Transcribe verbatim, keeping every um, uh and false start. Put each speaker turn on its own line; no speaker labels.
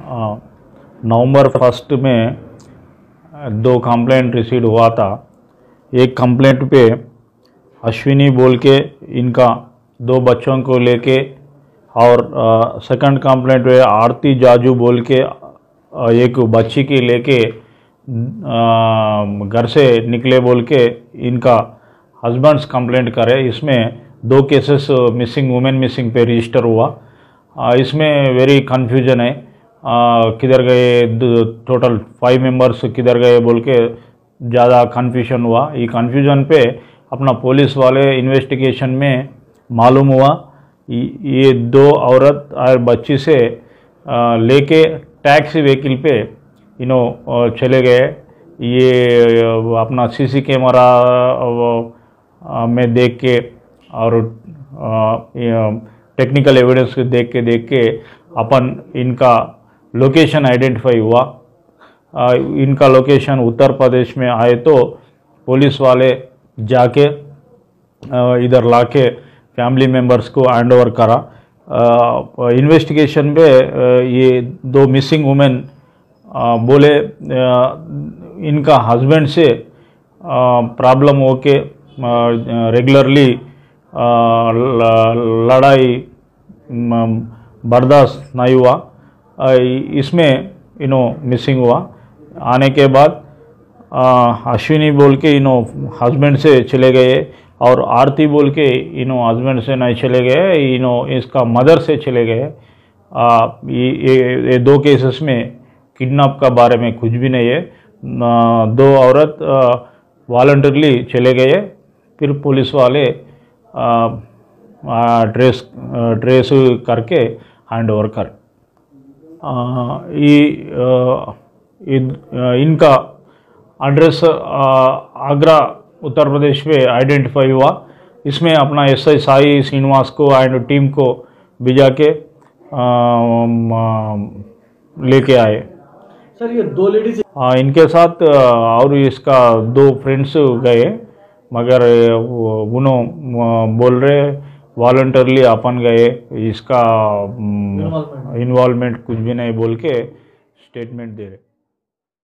नवंबर first में दो complaint receive हुआ था। एक कंप्लेंट पे अश्विनी बोल के इनका दो बच्चों को लेके, और सेकंड कंप्लेंट पे आरती जाजू बोल के एक बच्ची की लेके घर से निकले बोल के इनका हस्बैंड्स कंप्लेंट करे। इसमें दो केसेस मिसिंग वुमेन मिसिंग पे रजिस्टर हुआ। इसमें वेरी कन्फ्यूजन है, किधर गए, टोटल फाइव मेंबर्स किधर गए बोल के ज़्यादा कन्फ्यूजन हुआ। ये कन्फ्यूजन पे अपना पुलिस वाले इन्वेस्टिगेशन में मालूम हुआ ये दो औरत और बच्ची से लेके टैक्सी व्हीकल पे इन्हों चले गए। ये अपना सीसी कैमरा में देख के और टेक्निकल एविडेंस देख के देख के अपन इनका लोकेशन आइडेंटिफाई हुआ। इनका लोकेशन उत्तर प्रदेश में आए तो पुलिस वाले जाके इधर लाके फैमिली मेंबर्स को हैंड ओवर करा। इन्वेस्टिगेशन पे ये दो मिसिंग वुमेन बोले इनका हस्बैंड से प्रॉब्लम हो के रेगुलरली लड़ाई बर्दाश्त नहीं हुआ, इसमें इन्हों मिसिंग हुआ। आने के बाद अश्विनी बोल के इन्हों हस्बैंड से चले गए और आरती बोल के इन्हों हस्बैंड से नहीं चले गए, इन्हों इसका मदर से चले गए। ये, ये दो केसेस में किडनैप का बारे में कुछ भी नहीं है। दो औरत वॉलंटरली चले गए, फिर पुलिस वाले ट्रेस ट्रेस करके हैंड ओवर कर। ये इनका एड्रेस आगरा उत्तर प्रदेश में आइडेंटिफाई हुआ। इसमें अपना एस आई साई श्रीनिवास को एंड टीम को भिजा के लेके आए।
सर ये दो लेडीज
इनके साथ और इसका दो फ्रेंड्स गए, मगर उन्होंने बोल रहे वॉलंटरली अपन गए, इसका इन्वॉल्वमेंट कुछ भी नहीं बोल के स्टेटमेंट दे रहे।